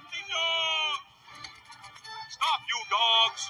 Empty dog! Stop, you dogs!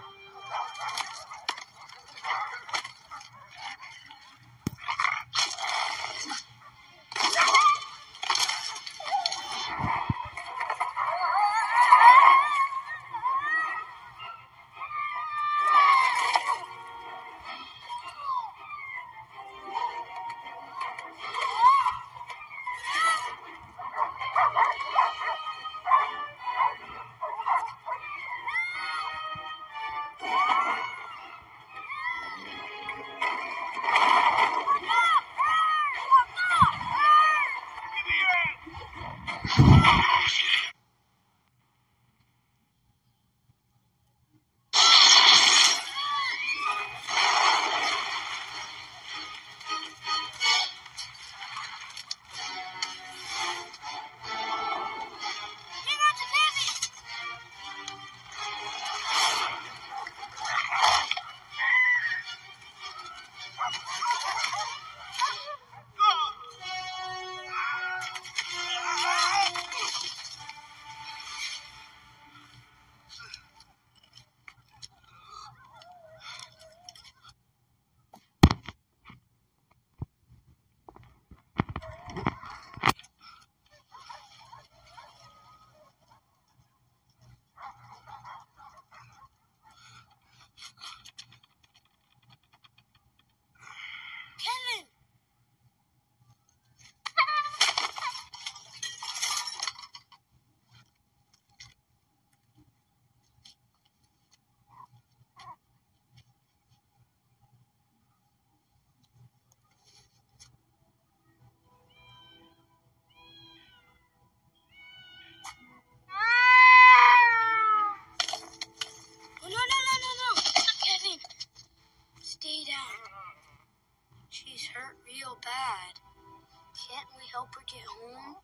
She's hurt real bad. Can't we help her get home?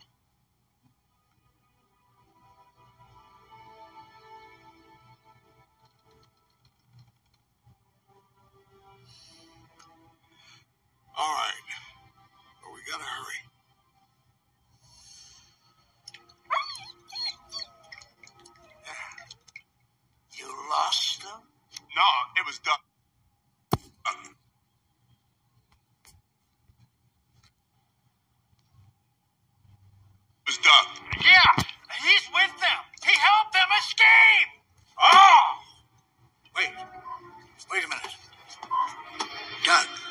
All right, but we gotta hurry. You lost them? No, it was Duck. It was Duck. Yeah, he's with them. He helped them escape. Oh! Wait a minute. Doug.